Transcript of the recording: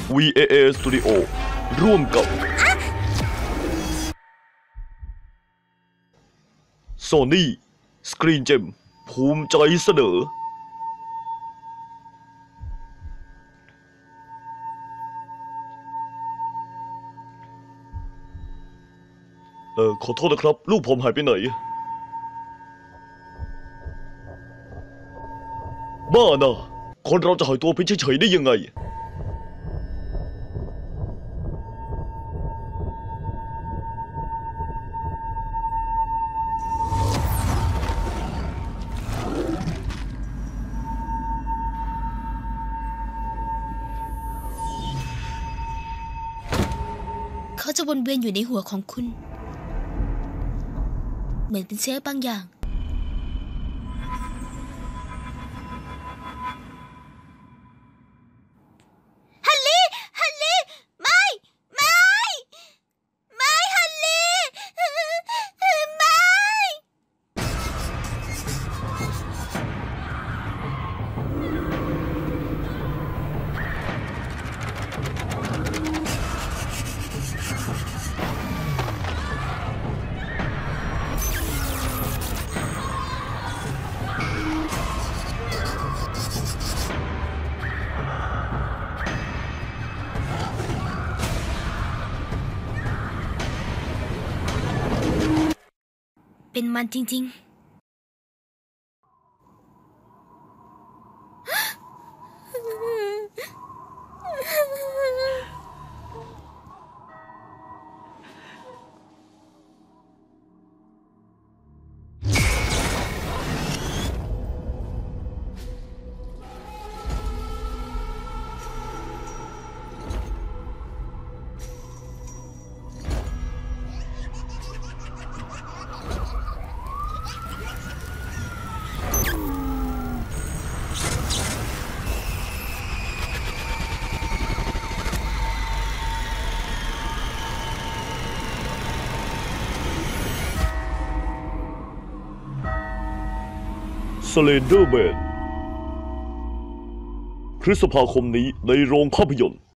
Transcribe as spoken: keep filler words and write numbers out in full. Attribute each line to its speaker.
Speaker 1: วี เอ เอ Studio ร่วมกับ Sony Screen Gem ภูมิใจเสนอเออขอโทษนะครับลูกผมหายไปไหนบ้านะคนเราจะหายตัวไปเฉยๆได้ยังไง
Speaker 2: เขาจะวนเวียนอยู่ในหัวของคุณเหมือนเป็นเชื้อบางอย่างฮันลี่ฮันลี่ไม่ไม่ไม่ฮันลี่ไม่เป็นมันจริงๆ
Speaker 1: Slenderman พฤษภาคมนี้ในโรงภาพยนตร์